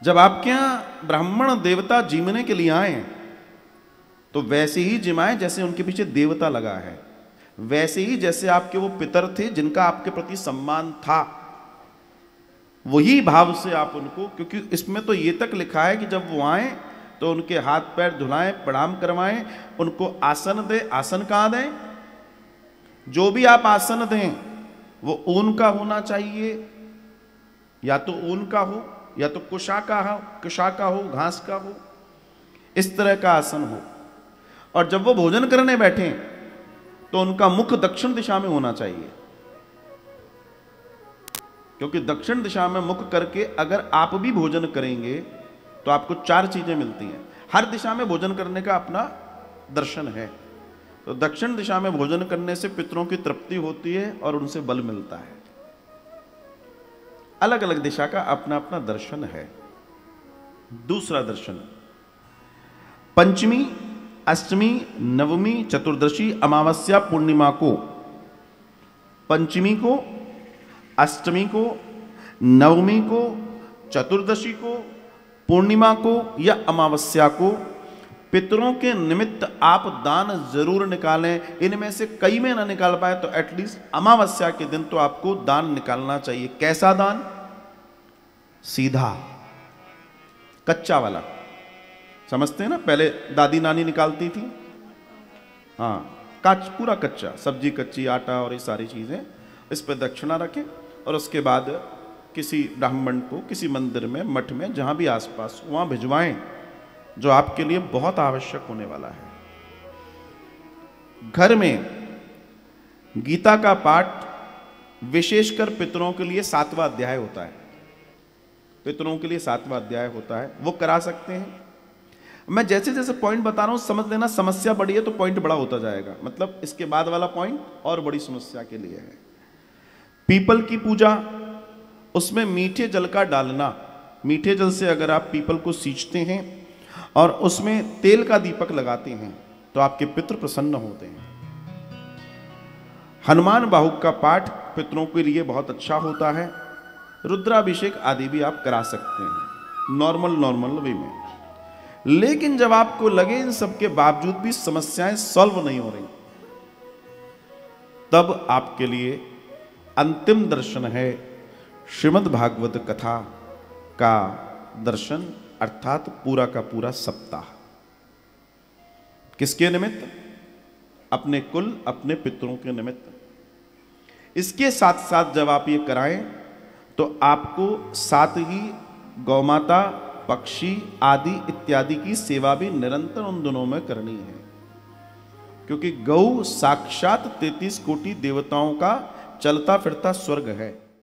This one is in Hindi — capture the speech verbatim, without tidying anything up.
जब आपके यहां ब्राह्मण देवता जीमने के लिए आए तो वैसे ही जिमाएं जैसे उनके पीछे देवता लगा है, वैसे ही जैसे आपके वो पितर थे जिनका आपके प्रति सम्मान था, वही भाव से आप उनको, क्योंकि इसमें तो ये तक लिखा है कि जब वो आए तो उनके हाथ पैर धुलाएं, प्रणाम करवाएं, उनको आसन दें। आसन कहाँ दें? जो भी आप आसन दें वो ऊन का होना चाहिए, या तो ऊन का हो या तो कुशा का हो, कुशा का हो, घास का हो, इस तरह का आसन हो। और जब वो भोजन करने बैठे तो उनका मुख दक्षिण दिशा में होना चाहिए, क्योंकि दक्षिण दिशा में मुख करके अगर आप भी भोजन करेंगे तो आपको चार चीजें मिलती हैं। हर दिशा में भोजन करने का अपना दर्शन है, तो दक्षिण दिशा में भोजन करने से पितरों की तृप्ति होती है और उनसे बल मिलता है। अलग अलग दिशा का अपना अपना दर्शन है। दूसरा दर्शन, पंचमी, अष्टमी, नवमी, चतुर्दशी, अमावस्या, पूर्णिमा को, पंचमी को, अष्टमी को, नवमी को, चतुर्दशी को, पूर्णिमा को या अमावस्या को पितरों के निमित्त आप दान जरूर निकालें। इनमें से कई में ना निकाल पाए तो एटलीस्ट अमावस्या के दिन तो आपको दान निकालना चाहिए। कैसा दान? सीधा, कच्चा वाला, समझते हैं ना? पहले दादी नानी निकालती थी, हाँ, काच पूरा कच्चा, सब्जी कच्ची, आटा और ये सारी चीजें, इस पर दक्षिणा रखें और उसके बाद किसी ब्राह्मण को किसी मंदिर में, मठ में, जहां भी आसपास, वहां भिजवाएं, जो आपके लिए बहुत आवश्यक होने वाला है। घर में गीता का पाठ विशेषकर पितरों के लिए सातवां अध्याय होता है, पितरों के लिए सातवां अध्याय होता है, वो करा सकते हैं। मैं जैसे जैसे पॉइंट बता रहा हूं समझ लेना, समस्या बड़ी है तो पॉइंट बड़ा होता जाएगा, मतलब इसके बाद वाला पॉइंट और बड़ी समस्या के लिए है। पीपल की पूजा, उसमें मीठे जल का डालना, मीठे जल से अगर आप पीपल को सींचते हैं और उसमें तेल का दीपक लगाते हैं तो आपके पितृ प्रसन्न होते हैं। हनुमान बाहुक का पाठ पितरों के लिए बहुत अच्छा होता है। रुद्राभिषेक आदि भी आप करा सकते हैं नॉर्मल नॉर्मल वे में। लेकिन जब आपको लगे इन सब के बावजूद भी समस्याएं सॉल्व नहीं हो रही, तब आपके लिए अंतिम दर्शन है श्रीमद् भागवत कथा का दर्शन, अर्थात पूरा का पूरा सप्ताह। किसके निमित्त? अपने कुल, अपने पितरों के निमित्त। इसके साथ साथ जब आप ये कराएं तो आपको साथ ही गौमाता, पक्षी आदि इत्यादि की सेवा भी निरंतर उन दिनों में करनी है, क्योंकि गौ साक्षात तैंतीस कोटि देवताओं का चलता फिरता स्वर्ग है।